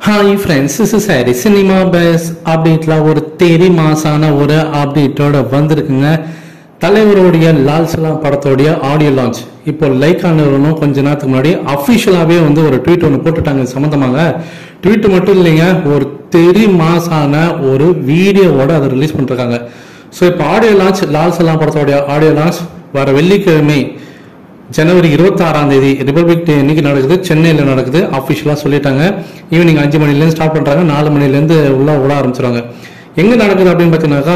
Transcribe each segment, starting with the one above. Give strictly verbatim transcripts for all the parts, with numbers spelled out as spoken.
Hi friends, this is Harry. Cinema Buzz updateல ஒரு தேரி மாசான ஒரு அப்டேட்டோட வந்திருக்குங்க. தலைவருடைய லால் சலாம் படத்தோடைய ஆடியோ லான்ச் இப்போ லைக் ஆனவனும் கொஞ்ச நேரத்துக்கு முன்னாடி அஃபிஷியலாகவே வந்து ஒரு ட்வீட் ஒன்று போட்டுட்டாங்க சம்மந்தமாக. ட்வீட் மட்டும் இல்லைங்க, ஒரு தெரி மாசான ஒரு வீடியோவோட அதை ரிலீஸ் பண்ணிருக்காங்க. ஸோ இப்போ ஆடியோ லான்ச் லால் சலாம் படத்தோடைய ஆடியோ லான்ச் வர வெள்ளிக்கிழமை ஜனவரி இருபத்தி ஆறாம் தேதி ரிபப்ளிக் டே இன்னைக்கு நடக்குது, சென்னையில் நடக்குது. அஃபிஷியலாக சொல்லிட்டாங்க. ஈவினிங் அஞ்சு மணிலேருந்து ஸ்டார்ட் பண்ணுறாங்க, நாலு மணிலேருந்து உள்ள விட ஆரம்பிச்சிருவாங்க. எங்கே நடக்குது அப்படின்னு பார்த்தீங்கன்னாக்கா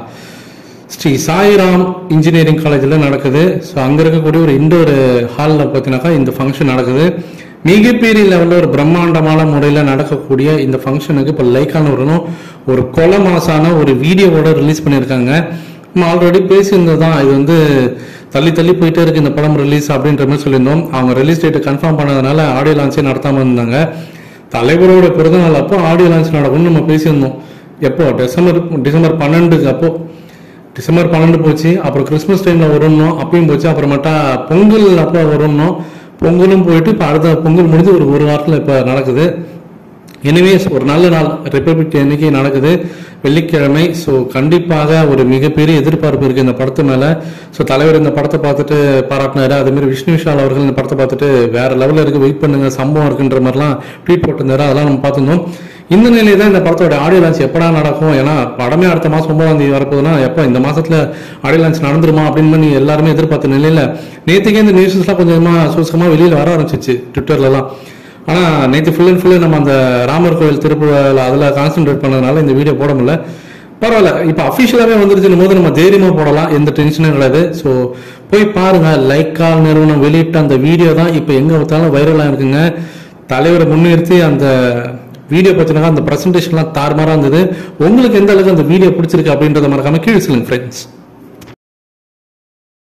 ஸ்ரீ சாய்ராம் இன்ஜினியரிங் காலேஜில் நடக்குது. ஸோ அங்கே இருக்கக்கூடிய ஒரு இண்டோர் ஹாலில் பார்த்தீங்கன்னாக்கா இந்த ஃபங்க்ஷன் நடக்குது. மிகப்பெரிய லெவலில் ஒரு பிரம்மாண்டமான முறையில் நடக்கக்கூடிய இந்த ஃபங்க்ஷனுக்கு இப்போ லைக்கான வரணும் ஒரு கொலை மாசான ஒரு வீடியோவோட ரிலீஸ் பண்ணியிருக்காங்க. நம்ம ஆல்ரெடி பேசியிருந்தது தான், இது வந்து தள்ளி தள்ளி போயிட்டே இருக்கு இந்த படம் ரிலீஸ் அப்படின்ற மாதிரி சொல்லியிருந்தோம். அவங்க ரிலீஸ் டேட்டை கன்ஃபார்ம் பண்ணதுனால ஆடியோ லான்ச்சே நடத்தாமல் இருந்தாங்க. தலைவரோட பிறந்தநாள் அப்போ ஆடியோ லான்ச் நடக்கும்னு நம்ம பேசியிருந்தோம். எப்போ டிசம்பர் டிசம்பர் பன்னெண்டுக்கு அப்போ டிசம்பர் பன்னெண்டு போச்சு. அப்புறம் கிறிஸ்மஸ் டைமில் வரணும், அப்பயும் போச்சு. அப்புறமேட்டா பொங்கல் அப்போ வரணும், பொங்கலும் போயிட்டு இப்போ அடுத்த பொங்கல் முடிஞ்சு ஒரு ஒரு வாரத்தில் இப்போ நடக்குது. எனிவேஸ் ஒரு நல்ல நாள், ரிப்பப்ளிக் டே அன்னைக்கு நடக்குது, வெள்ளிக்கிழமை. ஸோ கண்டிப்பாக ஒரு மிகப்பெரிய எதிர்பார்ப்பு இருக்குது இந்த படத்து மேலே. ஸோ தலைவர் இந்த படத்தை பார்த்துட்டு பாராட்டினாரு. அதேமாதிரி விஷ்ணு விஷால் அவர்கள் இந்த படத்தை பார்த்துட்டு வேற லெவலில் இருக்குது, வெயிட் பண்ணுங்க சம்பவம் இருக்குன்ற மாதிரிலாம் ட்வீட் போட்டிருந்தாரு. அதெல்லாம் நம்ம பார்த்துருந்தோம். இந்த நிலையில தான் இந்த படத்தோட ஆடியோ லான்ச் எப்படா நடக்கும், ஏன்னா படமே அடுத்த மாதம் ஒன்பதாம் தேதி வரப்போகுதுன்னா எப்போ இந்த மாதத்தில் ஆடியோ லான்ச் நடந்துருமா அப்படின்னு பண்ணி எல்லாருமே எதிர்பார்த்த நிலையில் நேற்றுக்கே இந்த நியூஸஸ்லாம் கொஞ்சமாக சூசகமாக வெளியில் வர ஆரம்பிச்சிச்சு ட்விட்டர்லலாம். ஆனால் நேற்று ஃபுல் அண்ட் ஃபுல்லு நம்ம அந்த ராமர் கோவில் திருப்பூரில் அதில் கான்சென்ட்ரேட் பண்ணதுனால இந்த வீடியோ போட முடியல. பரவாயில்ல, இப்போ அஃபிஷியலாகவே வந்துருச்சுன்னு போது நம்ம தைரியமாக போடலாம், எந்த டென்ஷனும் கிடையாது. ஸோ போய் பாருங்கள், லைக்கால் நிறுவனம் வெளியிட்ட அந்த வீடியோ தான் இப்போ எங்கே பார்த்தாலும் வைரலாக இருக்குங்க. தலைவரை முன்னிறுத்தி அந்த வீடியோ பார்த்தீங்கன்னா அந்த ப்ரெசன்டேஷன்லாம் தாறுமாறாக இருந்தது. உங்களுக்கு எந்த அளவுக்கு அந்த வீடியோ பிடிச்சிருக்கு அப்படின்றத மறக்காம கீழே சொல்லுங்க ஃப்ரெண்ட்ஸ்.